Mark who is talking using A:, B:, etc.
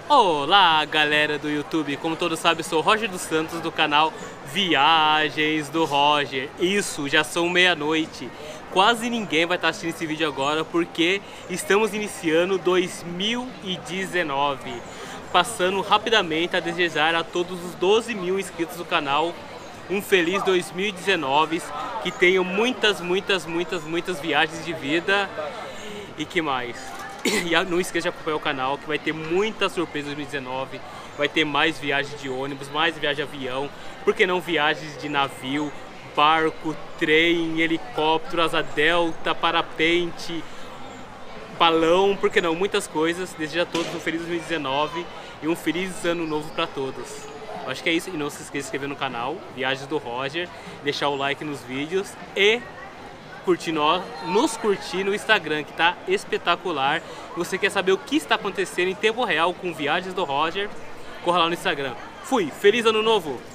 A: Olá, galera do YouTube, como todos sabem, sou o Roger dos Santos do canal Viagens do Roger. Isso, já são meia-noite. Quase ninguém vai estar assistindo esse vídeo agora porque estamos iniciando 2019. Passando rapidamente a desejar a todos os 12 mil inscritos do canal um feliz 2019, que tenham muitas viagens de vida e que mais. E não esqueça de acompanhar o canal, que vai ter muitas surpresas em 2019. Vai ter mais viagens de ônibus, mais viagens de avião, por que não viagens de navio, barco, trem, helicóptero, asa delta, parapente, balão, por que não? Muitas coisas. Desejo a todos um feliz 2019 e um feliz ano novo para todos. Eu acho que é isso, e não se esqueça de se inscrever no canal Viagens do Roger, deixar o like nos vídeos e nos curtir no Instagram, que tá espetacular. Se você quer saber o que está acontecendo em tempo real com Viagens do Roger, corra lá no Instagram. Fui, feliz ano novo!